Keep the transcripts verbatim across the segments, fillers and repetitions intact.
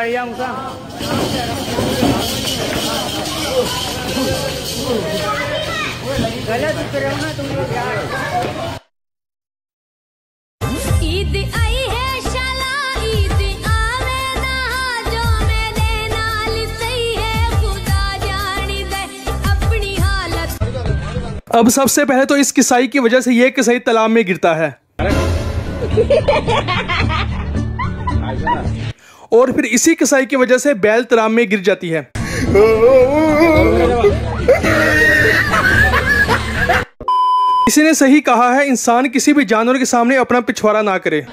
Maria Musa. गलत करो ना तुम लोग यार। ईद आई है शाला ईद आवे ना जो मेरे नाल सही है खुदा जानी दे अपनी हालत। अब सबसे पहले तो इस किसाई की वजह से ये किसाई तालाब में गिरता है और फिर इसी किसाई की वजह से बैल तालाब में गिर जाती है। किसी ने सही कहा है, इंसान किसी भी जानवर के सामने अपना पिछवाड़ा ना करे।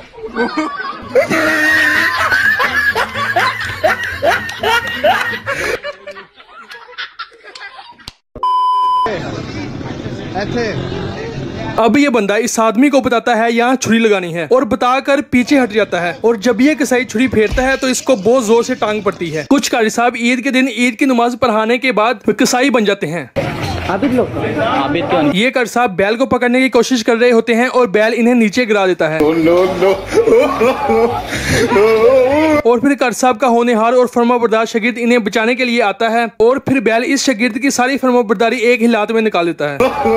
अब ये बंदा इस आदमी को बताता है यहाँ छुरी लगानी है और बताकर पीछे हट जाता है और जब ये कसाई छुरी फेरता है तो इसको बहुत जोर से टांग पड़ती है। कुछ कारी साहब ईद के दिन ईद की नमाज पढ़ाने के बाद कसाई बन जाते हैं। आबिद लोग आबिद क्यों? ये कारी साहब बैल को पकड़ने की कोशिश कर रहे होते हैं और बैल इन्हें नीचे गिरा देता है। और फिर कारी साहब का होनहार और फरमाबरदार शागिर्द इन्हें बचाने के लिए आता है और फिर बैल इस शागिर्द की सारी फरमाबरदारी एक ही लात में निकाल देता है।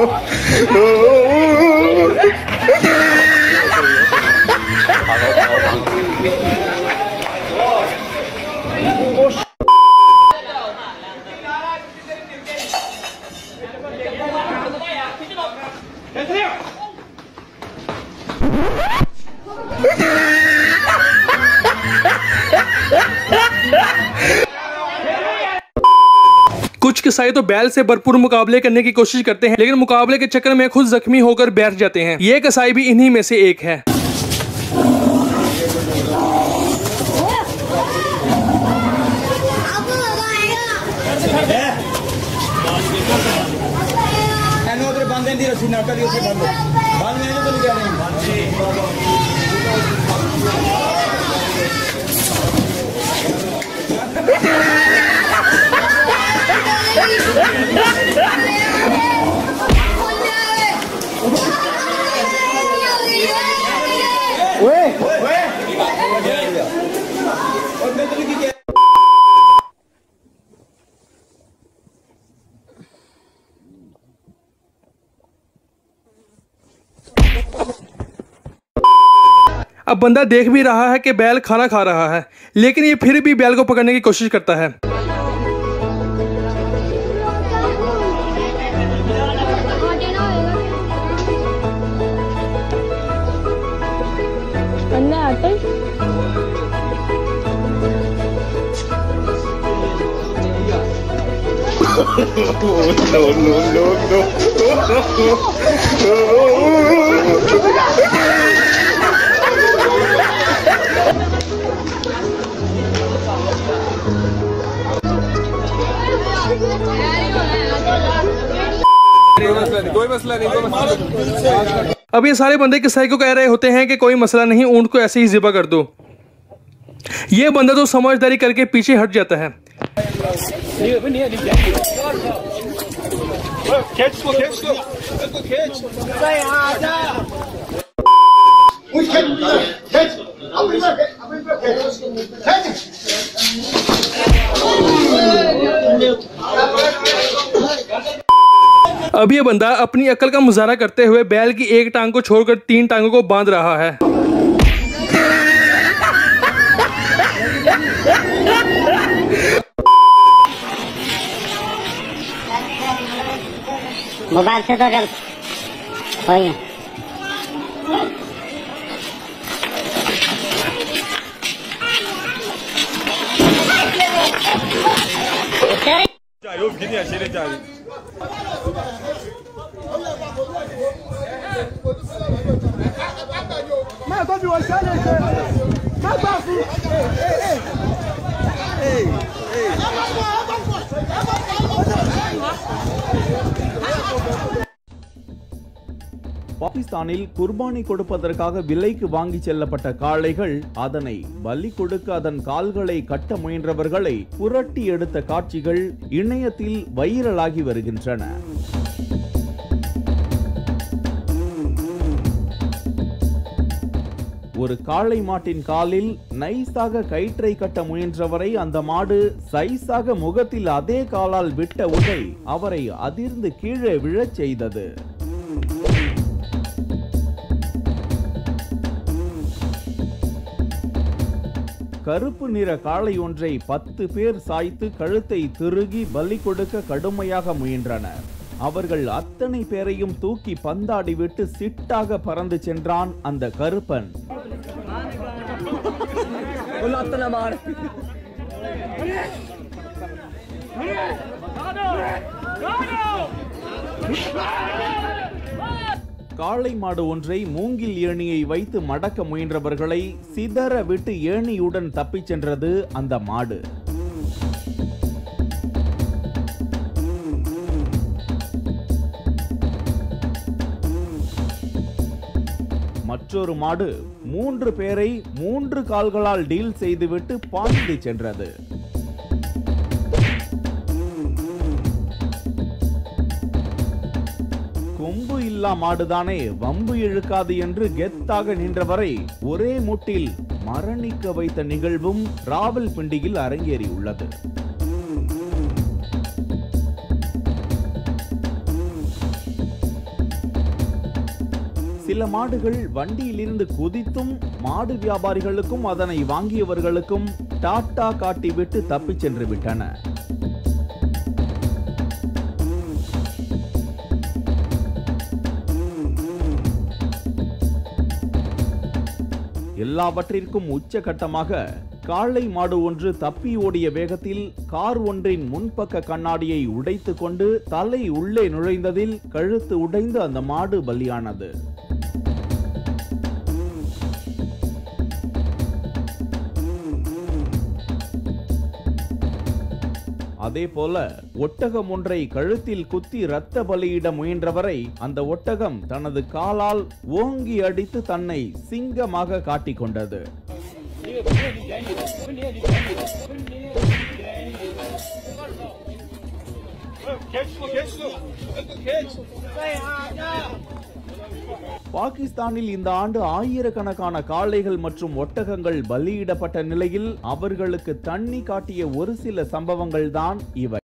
कुछ किसाई तो बैल से भरपूर मुकाबले करने की कोशिश करते हैं लेकिन मुकाबले के चक्कर में खुद जख्मी होकर बैठ जाते हैं। ये किसाई भी इन्हीं में से एक है। अब बंदा देख भी रहा है कि बैल खाना खा रहा है लेकिन ये फिर भी बैल को पकड़ने की कोशिश करता है। no, no, no, no. कोई मसला नहीं, कोई मसला नहीं। अब ये सारे बंदे किसाई को कह रहे होते हैं कि कोई मसला नहीं, ऊंट को ऐसे ही ज़िबा कर दो। ये बंदा तो समझदारी करके पीछे हट जाता है। खींच को, खींच को, खींच। अब ये बंदा अपनी अकल का मुजाहरा करते हुए बैल की एक टांग को छोड़कर तीन टांगों को बांध रहा है। मोबाइल से तो चल वही பாகிஸ்தானில் குர்பானி கொடுப்பதற்காக விலைக்கு வாங்கி செல்லப்பட்ட காளைகள் அதனை பலி கொடுக்க அதன் கால்களை கட்ட முயன்றவர்களை புரட்டி எடுத்த காட்சிகள் இணையத்தில் வைரலாகி வருகின்றன. ஒரு காளை மாட்டின் காலில் நைஸாக கயிற்றை கட்ட முயன்றவரை அந்த மாடு சைஸாக முகத்தில் அதே காலால் விட்ட உடை அவரை அதிர்ந்து கீழே விழச் செய்தது. கருப்பு நிற காளை ஒன்றை பத்து பேர் சாய்த்து கழுத்தை திருகி பலி கொடுக்க கடுமையாக முயன்றனர். அவர்கள் அத்தனை பேரையும் தூக்கி பந்தாடிவிட்டு சிட்டாக பறந்து சென்றான் அந்த கருப்பன். காளை மாடு ஒன்றை மூங்கில் ஏணியை வைத்து மடக்க முயன்றவர்களை சிதற விட்டு ஏணியுடன் தப்பிச் சென்றது அந்த மாடு. மற்றொரு மாடு மூன்று பேரை மூன்று கால்களால் டீல் செய்துவிட்டு பாய்ந்து சென்றது. கொம்பு இல்லா மாடுதானே வம்பு இழுக்காது என்று கெத்தாக நின்றவரை ஒரே முட்டில் மரணிக்க வைத்த நிகழ்வும் ராவல்பிண்டியில் அரங்கேறியுள்ளது. சில மாடுகள் வண்டியிலிருந்து குதித்தும் மாடு வியாபாரிகளுக்கும் அதனை வாங்கியவர்களுக்கும் டாட்டா காட்டிவிட்டு தப்பிச் சென்று விட்டன. எல்லாவற்றிற்கும் உச்சகட்டமாக காளை மாடு ஒன்று தப்பி ஓடிய வேகத்தில் கார் ஒன்றின் முன்பக்க கண்ணாடியை உடைத்து கொண்டு தலை உள்ளே நுழைந்ததில் கழுத்து உடைந்து அந்த மாடு பலியானது. அதே போல ஒட்டகம் ஒன்றை கழுத்தில் குத்தி இரத்த பலியிட முயன்றவரை அந்த ஒட்டகம் தனது காலால் ஓங்கி அடித்து தன்னை சிங்கமாக காட்டிக்கொண்டது. பாகிஸ்தானில் இந்த ஆண்டு ஆயிரக்கணக்கான காளைகள் மற்றும் ஒட்டகங்கள் பலியிடப்பட்ட நிலையில் அவர்களுக்கு தண்ணி காட்டிய ஒரு சில சம்பவங்கள் தான் இவை.